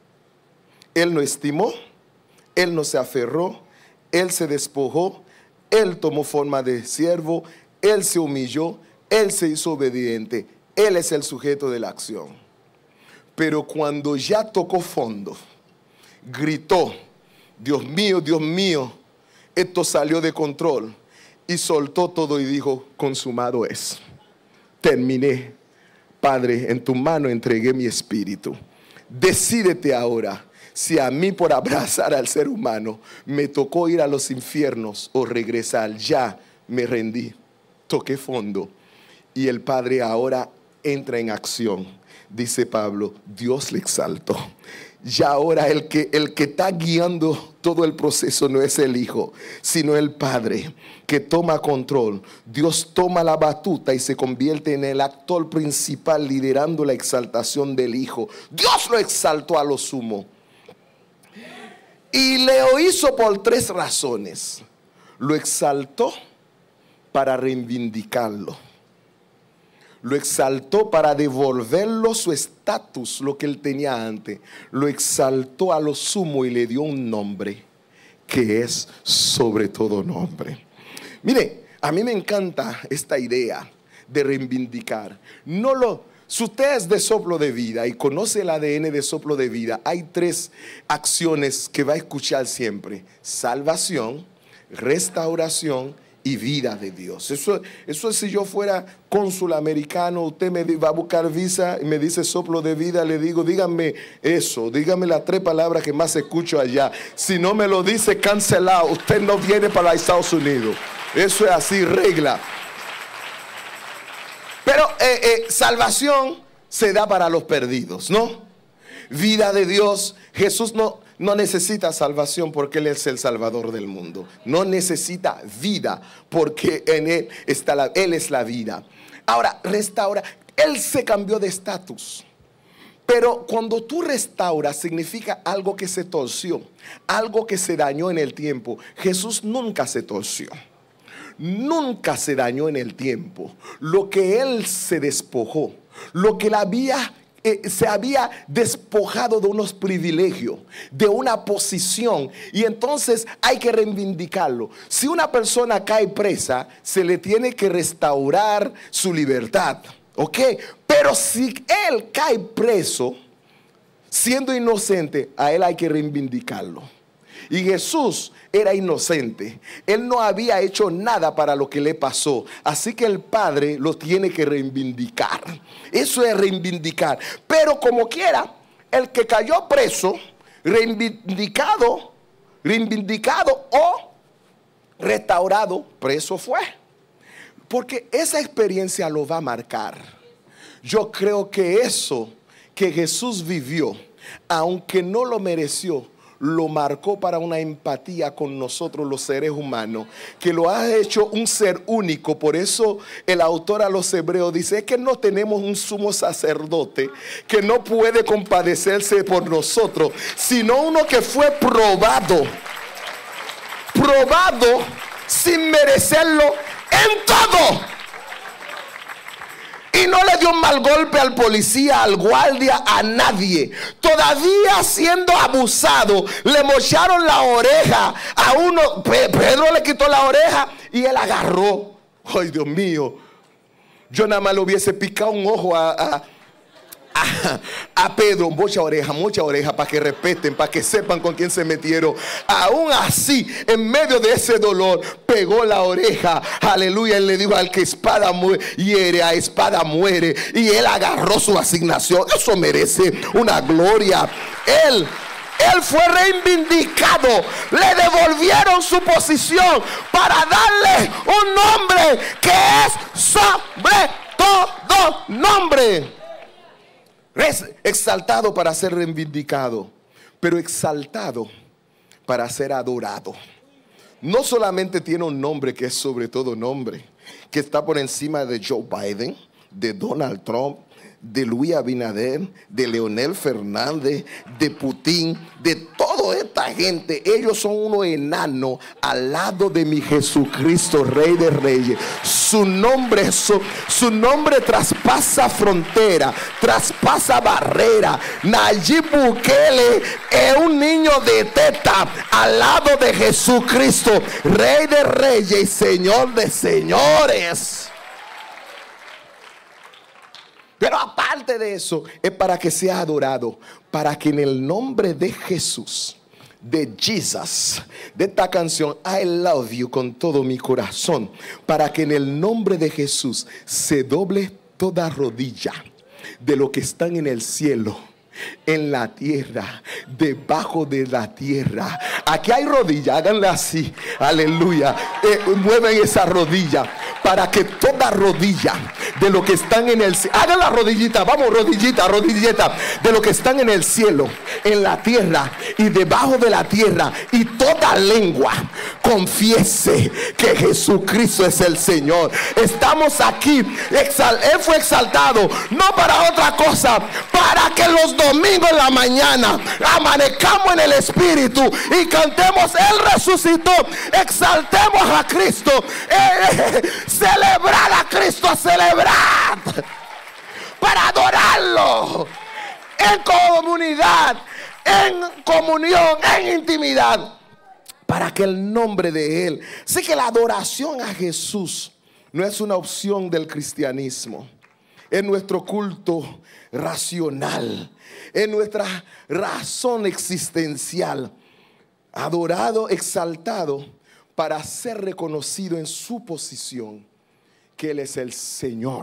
Él no estimó, Él no se aferró, Él se despojó, Él tomó forma de siervo, Él se humilló, Él se hizo obediente. Él es el sujeto de la acción. Pero cuando ya tocó fondo, gritó: Dios mío, Dios mío, esto salió de control. Y soltó todo y dijo: consumado es. Terminé. Padre, en tu mano entregué mi espíritu. Decídete ahora si a mí, por abrazar al ser humano, me tocó ir a los infiernos o regresar. Ya me rendí. Toqué fondo. Y el Padre ahora entra en acción. Dice Pablo: Dios le exaltó. Ya ahora el que, el que está guiando todo el proceso no es el Hijo, sino el Padre, que toma control. Dios toma la batuta y se convierte en el actor principal, liderando la exaltación del Hijo. Dios lo exaltó a lo sumo. Y lo hizo por tres razones. Lo exaltó para reivindicarlo. Lo exaltó para devolverlo su estatus, lo que él tenía antes. Lo exaltó a lo sumo y le dio un nombre que es sobre todo nombre. Mire, a mí me encanta esta idea de reivindicar. No lo, si usted es de Soplo de Vida y conoce el A D N de Soplo de Vida, hay tres acciones que va a escuchar siempre: salvación, restauración y vida de Dios. Eso, eso es, si yo fuera cónsul americano, usted me va a buscar visa y me dice Soplo de Vida, le digo, dígame eso, dígame las tres palabras que más escucho allá. Si no me lo dice, cancelado, usted no viene para Estados Unidos. Eso es así, regla. Pero eh, eh, salvación se da para los perdidos, ¿no? Vida de Dios. Jesús no, no necesita salvación porque Él es el Salvador del mundo. No necesita vida porque en Él está la, Él es la vida. Ahora, restaura. Él se cambió de estatus. Pero cuando tú restauras, significa algo que se torció, algo que se dañó en el tiempo. Jesús nunca se torció. Nunca se dañó en el tiempo. Lo que Él se despojó, lo que Él había, eh, se había despojado de unos privilegios, de una posición, y entonces hay que reivindicarlo. Si una persona cae presa, se le tiene que restaurar su libertad, ¿ok? Pero si él cae preso, siendo inocente, a él hay que reivindicarlo. Y Jesús era inocente. Él no había hecho nada para lo que le pasó. Así que el Padre lo tiene que reivindicar. Eso es reivindicar. Pero como quiera, el que cayó preso, reivindicado, reivindicado o restaurado, preso fue. Porque esa experiencia lo va a marcar. Yo creo que eso que Jesús vivió, aunque no lo mereció, lo marcó para una empatía con nosotros los seres humanos, que lo ha hecho un ser único. Por eso el autor a los Hebreos dice: es que no tenemos un sumo sacerdote que no puede compadecerse por nosotros, sino uno que fue probado, probado sin merecerlo en todo. Y no le dio un mal golpe al policía, al guardia, a nadie. Todavía siendo abusado, le mocharon la oreja a uno. Pedro le quitó la oreja y él agarró. Ay, Dios mío. Yo nada más le hubiese picado un ojo a, a, a, a Pedro. Mucha oreja, mucha oreja, para que respeten, para que sepan con quién se metieron. Aún así, en medio de ese dolor, pegó la oreja. Aleluya. Él le dijo: al que espada muere, hiere, a espada muere. Y él agarró su asignación. Eso merece una gloria. Él Él fue reivindicado. Le devolvieron su posición para darle un nombre que es sobre todo nombre. Es exaltado para ser reivindicado, pero exaltado para ser adorado. No solamente tiene un nombre que es sobre todo nombre, que está por encima de Joe Biden, de Donald Trump, de Luis Abinader, de Leonel Fernández, de Putin, de toda esta gente. Ellos son unos enanos al lado de mi Jesucristo, Rey de Reyes. Su nombre, su, su nombre traspasa frontera, traspasa barrera. Nayib Bukele es un niño de teta al lado de Jesucristo, Rey de Reyes y Señor de señores. Pero aparte de eso, es para que sea adorado, para que en el nombre de Jesús, de Jesus, de esta canción I Love You con todo mi corazón, para que en el nombre de Jesús se doble toda rodilla de lo que están en el cielo, en la tierra, debajo de la tierra. Aquí hay rodilla, háganle así, aleluya, eh, mueven esa rodilla para que toda rodilla de los que están en el cielo. Hagan la rodillita, vamos, rodillita, rodillita. De los que están en el cielo, en la tierra y debajo de la tierra. Y toda lengua confiese que Jesucristo es el Señor. Estamos aquí. Él fue exaltado no para otra cosa, para que los domingos en la mañana amanezcamos en el Espíritu y cantemos: Él resucitó. Exaltemos a Cristo. Eh, eh, celebrar a Cristo, celebrar para adorarlo en comunidad, en comunión, en intimidad, para que el nombre de Él. Sé que la adoración a Jesús no es una opción del cristianismo, es nuestro culto racional, es nuestra razón existencial, adorado, exaltado, para ser reconocido en su posición, que Él es el Señor,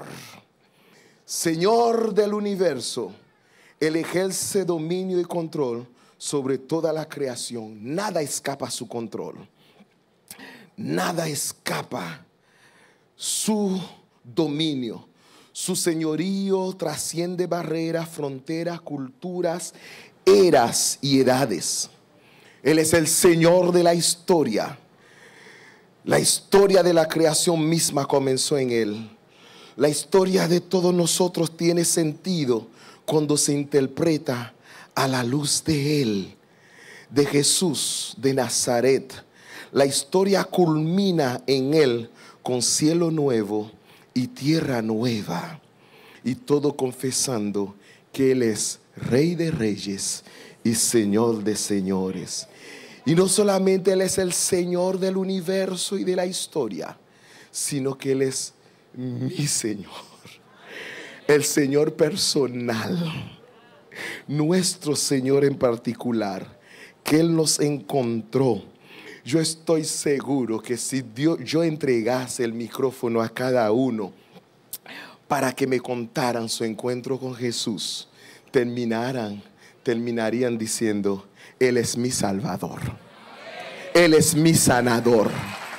Señor del universo. Él ejerce dominio y control sobre toda la creación. Nada escapa a su control, nada escapa su dominio. Su señorío trasciende barreras, fronteras, culturas, eras y edades. Él es el Señor de la historia. La historia de la creación misma comenzó en Él. La historia de todos nosotros tiene sentido cuando se interpreta a la luz de Él, de Jesús de Nazaret. La historia culmina en Él con cielo nuevo y tierra nueva, y todo confesando que Él es Rey de Reyes y Señor de Señores. Y no solamente Él es el Señor del universo y de la historia, sino que Él es mi Señor, el Señor personal, nuestro Señor en particular, que Él nos encontró. Yo estoy seguro que si Dios, yo entregase el micrófono a cada uno para que me contaran su encuentro con Jesús, terminaran, terminarían diciendo: Él es mi Salvador, Él es mi sanador,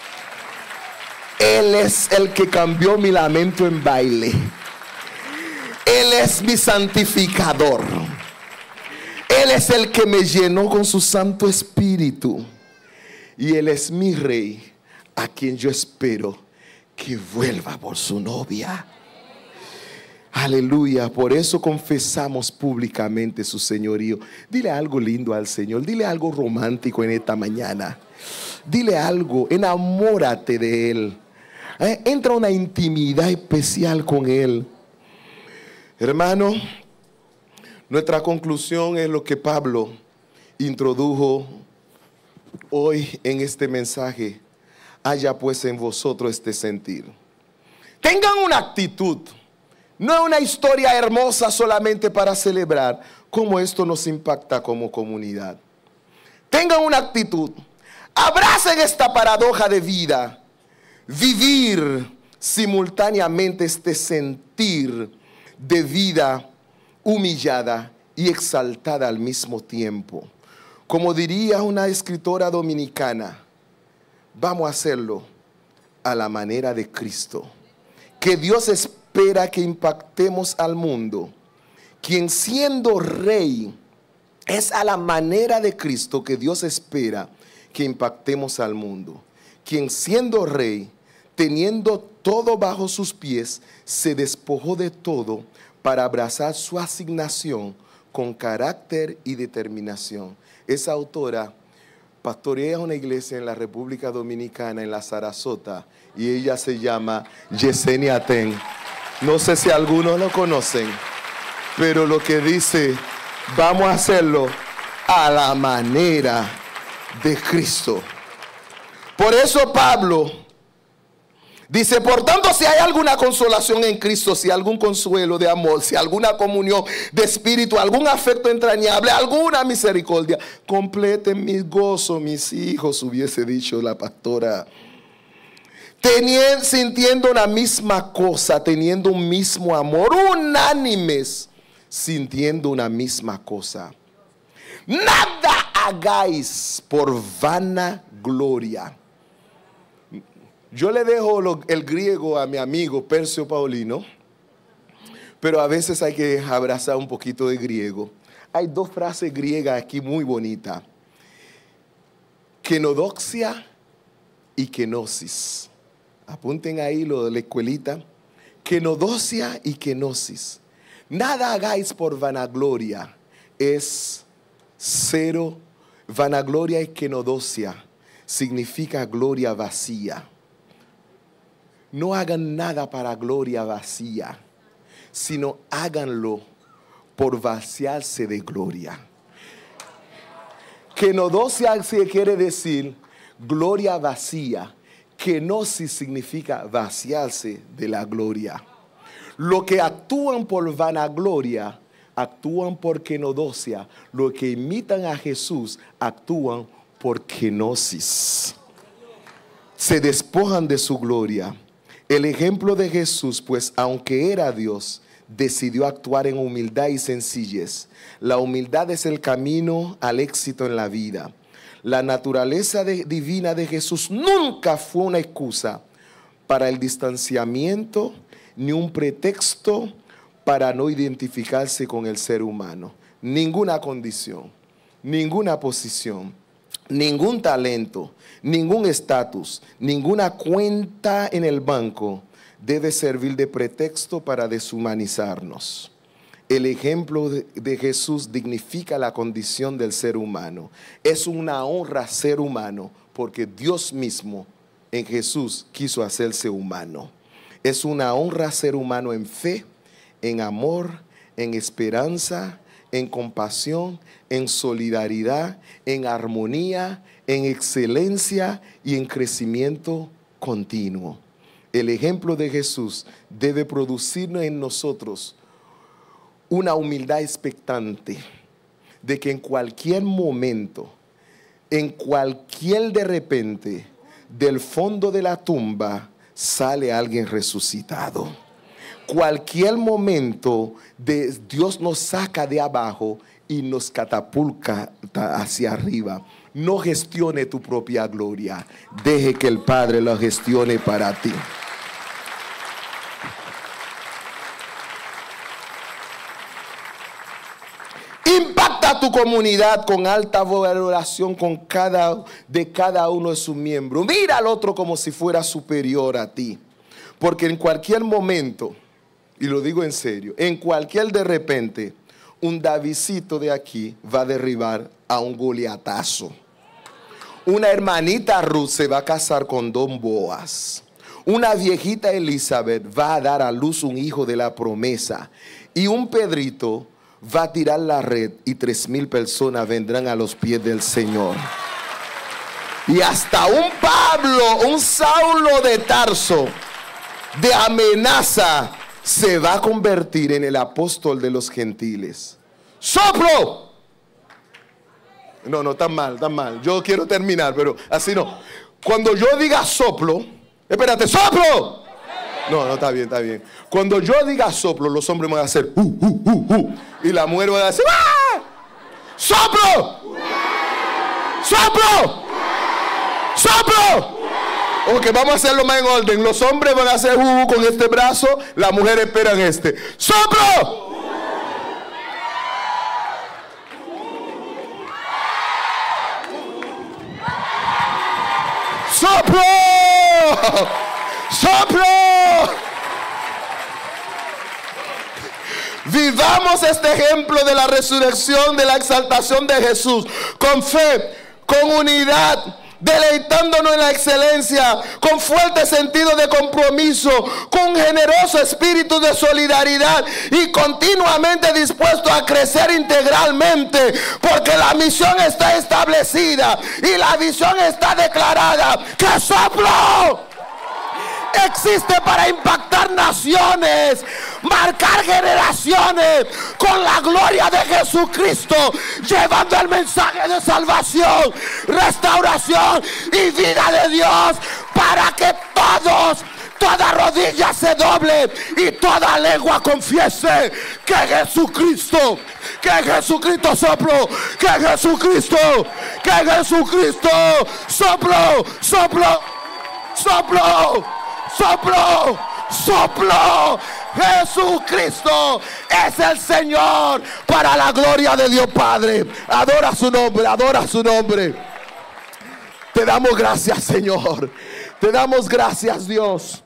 Él es el que cambió mi lamento en baile, Él es mi santificador, Él es el que me llenó con su Santo Espíritu, y Él es mi Rey, a quien yo espero que vuelva por su novia. Aleluya. Por eso confesamos públicamente su señorío. Dile algo lindo al Señor. Dile algo romántico en esta mañana. Dile algo. Enamórate de Él. Eh, entra una intimidad especial con Él. Hermano, nuestra conclusión es lo que Pablo introdujo hoy en este mensaje. Haya pues en vosotros este sentir. Tengan una actitud. No es una historia hermosa solamente para celebrar cómo esto nos impacta como comunidad. Tengan una actitud. Abracen esta paradoja de vida. Vivir simultáneamente este sentir de vida humillada y exaltada al mismo tiempo. Como diría una escritora dominicana, vamos a hacerlo a la manera de Cristo. Que Dios espera Espera que impactemos al mundo, quien siendo Rey es a la manera de Cristo que Dios espera que impactemos al mundo. Quien siendo Rey, teniendo todo bajo sus pies, se despojó de todo para abrazar su asignación con carácter y determinación. Esa autora pastorea una iglesia en la República Dominicana, en la Sarasota, y ella se llama Yesenia Ten. No sé si algunos lo conocen, pero lo que dice, vamos a hacerlo a la manera de Cristo. Por eso Pablo dice: por tanto, si hay alguna consolación en Cristo, si algún consuelo de amor, si alguna comunión de espíritu, algún afecto entrañable, alguna misericordia, completen mi gozo, mis hijos, hubiese dicho la pastora. Teniendo, sintiendo una misma cosa, teniendo un mismo amor, unánimes, sintiendo una misma cosa. Nada hagáis por vana gloria. Yo le dejo lo, el griego a mi amigo Percio Paulino, pero a veces hay que abrazar un poquito de griego. Hay dos frases griegas aquí muy bonitas. Kenodoxia y kenosis. Apunten ahí lo de la escuelita. Kenodoxia y kenosis. Nada hagáis por vanagloria. Es cero. Vanagloria y kenodoxia significa gloria vacía. No hagan nada para gloria vacía, sino háganlo por vaciarse de gloria. Kenodoxia se quiere decir gloria vacía. Kenosis significa vaciarse de la gloria. Los que actúan por vanagloria actúan por kenodoxia. Los que imitan a Jesús actúan por kenosis. Se despojan de su gloria. El ejemplo de Jesús, pues aunque era Dios, decidió actuar en humildad y sencillez. La humildad es el camino al éxito en la vida. La naturaleza de, divina de Jesús nunca fue una excusa para el distanciamiento ni un pretexto para no identificarse con el ser humano. Ninguna condición, ninguna posición, ningún talento, ningún estatus, ninguna cuenta en el banco debe servir de pretexto para deshumanizarnos. El ejemplo de, de Jesús dignifica la condición del ser humano. Es una honra ser humano porque Dios mismo en Jesús quiso hacerse humano. Es una honra ser humano en fe, en amor, en esperanza, en compasión, en solidaridad, en armonía, en excelencia y en crecimiento continuo. El ejemplo de Jesús debe producir en nosotros una humildad expectante de que en cualquier momento, en cualquier de repente, del fondo de la tumba sale alguien resucitado. Cualquier momento de Dios nos saca de abajo y nos catapulta hacia arriba. No gestione tu propia gloria. Deje que el Padre lo gestione para ti. Impacta a tu comunidad con alta valoración con cada, de cada uno de sus miembros. Mira al otro como si fuera superior a ti. Porque en cualquier momento, y lo digo en serio, en cualquier de repente, un Davidcito de aquí va a derribar a un Goliatazo. Una hermanita Ruth se va a casar con Don Boaz. Una viejita Elizabeth va a dar a luz un hijo de la promesa. Y un Pedrito va a tirar la red y tres mil personas vendrán a los pies del Señor. Y hasta un Pablo, un Saulo de Tarso, de amenaza, se va a convertir en el apóstol de los gentiles. ¡Soplo! No, no, tan mal, tan mal. Yo quiero terminar, pero así no. Cuando yo diga soplo, espérate, ¡soplo! No, no, está bien, está bien. Cuando yo diga soplo, los hombres van a hacer uh, uh, uh, uh, y la mujer va a decir ¡ah! ¡Soplo! ¡Soplo! ¡Soplo! Ok, vamos a hacerlo más en orden. Los hombres van a hacer uh, uh, con este brazo, las mujeres esperan este. ¡Soplo! ¡Soplo! ¡Soplo! Vivamos este ejemplo de la resurrección, de la exaltación de Jesús, con fe, con unidad, deleitándonos en la excelencia, con fuerte sentido de compromiso, con un generoso espíritu de solidaridad y continuamente dispuesto a crecer integralmente, porque la misión está establecida y la visión está declarada. ¡Que soplo! Existe para impactar naciones, marcar generaciones con la gloria de Jesucristo, llevando el mensaje de salvación, restauración y vida de Dios, para que todos, toda rodilla se doble y toda lengua confiese que Jesucristo, que Jesucristo sopló, que Jesucristo, que Jesucristo sopló, sopló, sopló. ¡Soplo! ¡Soplo! Jesucristo es el Señor, para la gloria de Dios Padre. Adora su nombre, adora su nombre. Te damos gracias, Señor. Te damos gracias, Dios.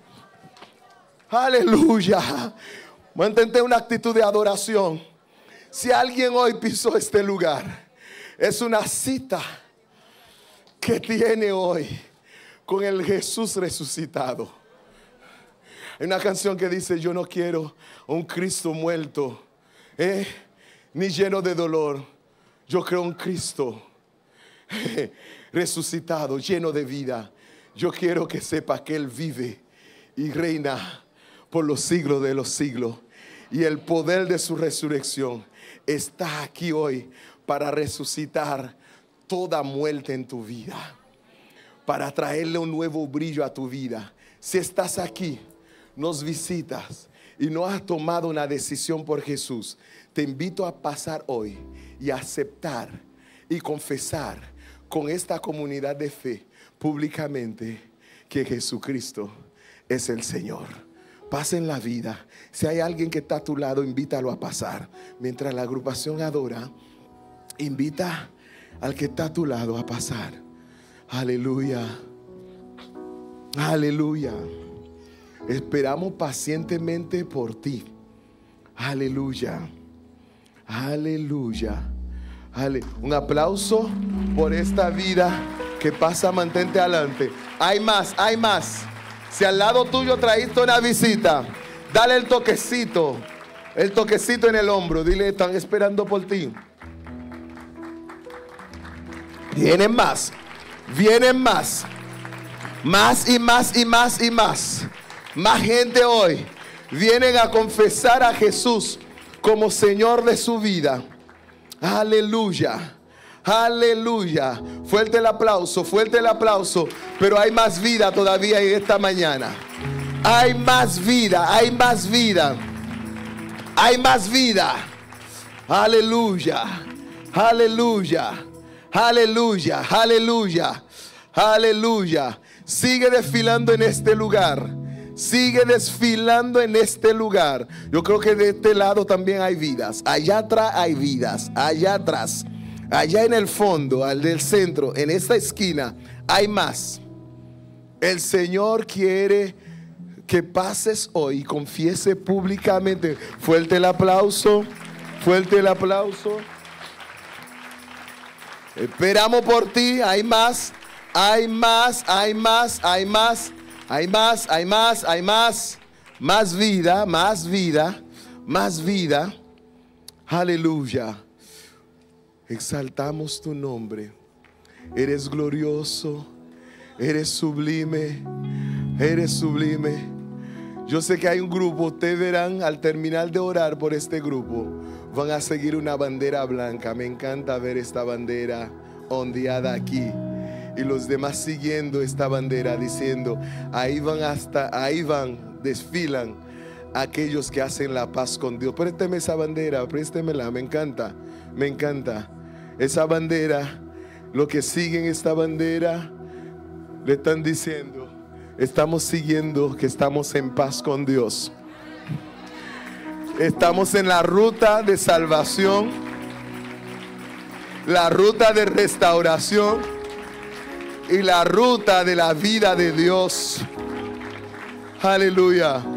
Aleluya. Mantente una actitud de adoración. Si alguien hoy pisó este lugar, es una cita que tiene hoy con el Jesús resucitado. Hay una canción que dice: yo no quiero un Cristo muerto, eh, ni lleno de dolor. Yo creo un Cristo eh, resucitado, lleno de vida. Yo quiero que sepa que Él vive y reina por los siglos de los siglos. Y el poder de su resurrección está aquí hoy para resucitar toda muerte en tu vida, para traerle un nuevo brillo a tu vida. Si estás aquí, nos visitas y no has tomado una decisión por Jesús, te invito a pasar hoy y a aceptar y confesar con esta comunidad de fe públicamente que Jesucristo es el Señor. Pasen la vida. Si hay alguien que está a tu lado, invítalo a pasar. Mientras la agrupación adora, invita al que está a tu lado a pasar. Aleluya. Aleluya. Esperamos pacientemente por ti. Aleluya. Aleluya. Ale- Un aplauso por esta vida que pasa. Mantente adelante. Hay más, hay más. Si al lado tuyo traíste una visita, dale el toquecito, el toquecito en el hombro. Dile: están esperando por ti. Vienen más, vienen más, más y más y más y más. Más gente hoy vienen a confesar a Jesús como Señor de su vida. Aleluya. Aleluya. Fuerte el aplauso, fuerte el aplauso. Pero hay más vida todavía en esta mañana. Hay más vida, hay más vida. Hay más vida. Aleluya. Aleluya. Aleluya. Aleluya. Aleluya. Sigue desfilando en este lugar. Sigue desfilando en este lugar. Yo creo que de este lado también hay vidas. Allá atrás hay vidas. Allá atrás. Allá en el fondo, al del centro, en esta esquina, hay más. El Señor quiere que pases hoy y confiese públicamente. Fuerte el aplauso, fuerte el aplauso. Esperamos por ti. Hay más, hay más, hay más, hay más, hay más, hay más, hay más. Más vida, más vida, más vida. Aleluya. Exaltamos tu nombre. Eres glorioso, eres sublime, eres sublime. Yo sé que hay un grupo, ustedes verán al terminar de orar por este grupo, van a seguir una bandera blanca. Me encanta ver esta bandera ondeada aquí. Y los demás siguiendo esta bandera diciendo: ahí van hasta, ahí van, desfilan aquellos que hacen la paz con Dios. Présteme esa bandera, préstemela, me encanta, me encanta. Esa bandera, lo que siguen esta bandera, le están diciendo: estamos siguiendo que estamos en paz con Dios. Estamos en la ruta de salvación, la ruta de restauración y la ruta de la vida de Dios. Aleluya.